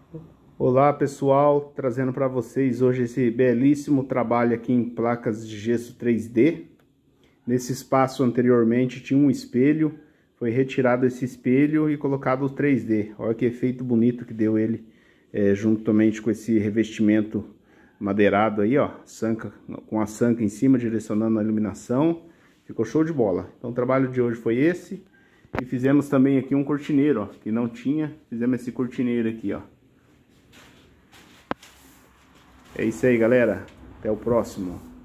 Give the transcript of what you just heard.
Olá pessoal, trazendo para vocês hoje esse belíssimo trabalho aqui em placas de gesso 3D. Nesse espaço anteriormente tinha um espelho, foi retirado esse espelho e colocado o 3D. Olha que efeito bonito que deu ele, juntamente com esse revestimento madeirado aí, ó, sanca, com a sanca em cima direcionando a iluminação. Ficou show de bola. Então o trabalho de hoje foi esse. E fizemos também aqui um cortineiro, ó, que não tinha, fizemos esse cortineiro aqui, ó. É isso aí, galera. Até o próximo.